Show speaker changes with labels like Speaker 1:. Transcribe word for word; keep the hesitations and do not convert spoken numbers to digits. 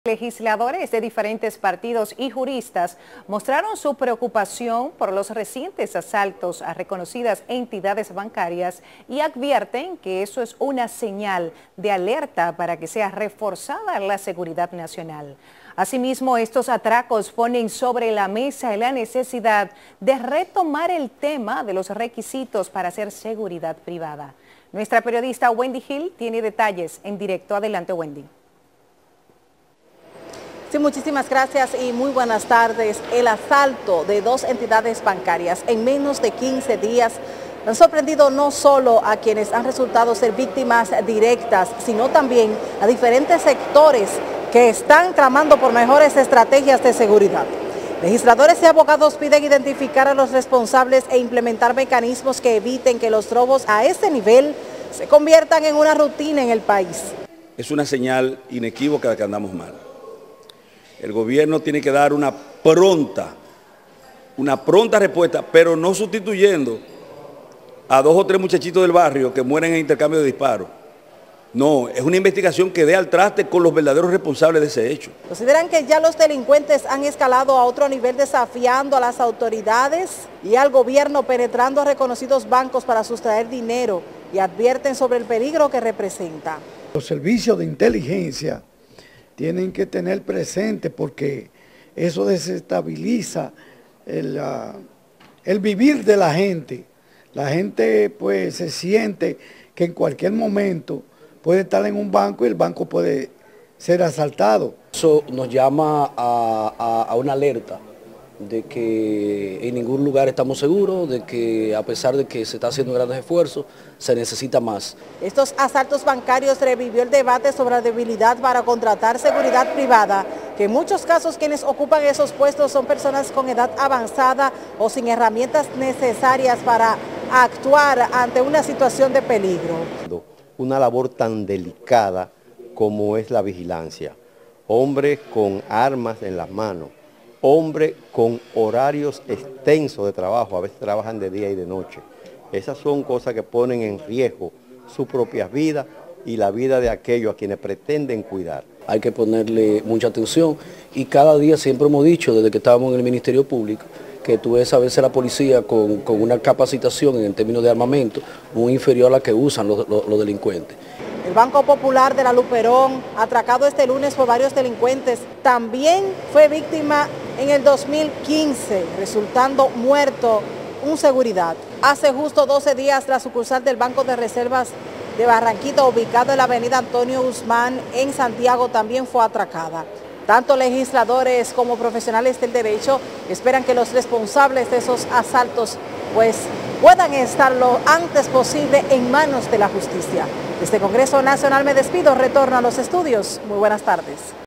Speaker 1: Legisladores de diferentes partidos y juristas mostraron su preocupación por los recientes asaltos a reconocidas entidades bancarias y advierten que eso es una señal de alerta para que sea reforzada la seguridad nacional. Asimismo, estos atracos ponen sobre la mesa la necesidad de retomar el tema de los requisitos para hacer seguridad privada. Nuestra periodista Wendy Hill tiene detalles en directo. Adelante, Wendy.
Speaker 2: Sí, muchísimas gracias y muy buenas tardes. El asalto de dos entidades bancarias en menos de quince días han sorprendido no solo a quienes han resultado ser víctimas directas, sino también a diferentes sectores que están clamando por mejores estrategias de seguridad. Legisladores y abogados piden identificar a los responsables e implementar mecanismos que eviten que los robos a este nivel se conviertan en una rutina en el país.
Speaker 3: Es una señal inequívoca de que andamos mal. El gobierno tiene que dar una pronta, una pronta respuesta, pero no sustituyendo a dos o tres muchachitos del barrio que mueren en intercambio de disparos. No, es una investigación que dé al traste con los verdaderos responsables de ese hecho.
Speaker 2: ¿Consideran que ya los delincuentes han escalado a otro nivel desafiando a las autoridades y al gobierno penetrando a reconocidos bancos para sustraer dinero y advierten sobre el peligro que representa?
Speaker 4: Los servicios de inteligencia tienen que tener presente porque eso desestabiliza el, uh, el vivir de la gente. La gente pues se siente que en cualquier momento puede estar en un banco y el banco puede ser asaltado.
Speaker 5: Eso nos llama a, a, a una alerta de que en ningún lugar estamos seguros, de que a pesar de que se está haciendo grandes esfuerzos, se necesita más.
Speaker 2: Estos asaltos bancarios revivió el debate sobre la debilidad para contratar seguridad privada, que en muchos casos quienes ocupan esos puestos son personas con edad avanzada o sin herramientas necesarias para actuar ante una situación de peligro.
Speaker 6: Una labor tan delicada como es la vigilancia. Hombres con armas en las manos, hombres con horarios extensos de trabajo, a veces trabajan de día y de noche. Esas son cosas que ponen en riesgo sus propias vidas y la vida de aquellos a quienes pretenden cuidar.
Speaker 5: Hay que ponerle mucha atención y cada día siempre hemos dicho, desde que estábamos en el Ministerio Público, que tú ves a veces la policía con, con una capacitación en términos de armamento muy inferior a la que usan los, los, los delincuentes.
Speaker 2: El Banco Popular de la Luperón, atracado este lunes por varios delincuentes, también fue víctima en el dos mil quince, resultando muerto un seguridad. Hace justo doce días, la sucursal del Banco de Reservas de Barranquita, ubicado en la avenida Antonio Guzmán, en Santiago, también fue atracada. Tanto legisladores como profesionales del derecho esperan que los responsables de esos asaltos pues, puedan estar lo antes posible en manos de la justicia. Desde Congreso Nacional me despido, retorno a los estudios. Muy buenas tardes.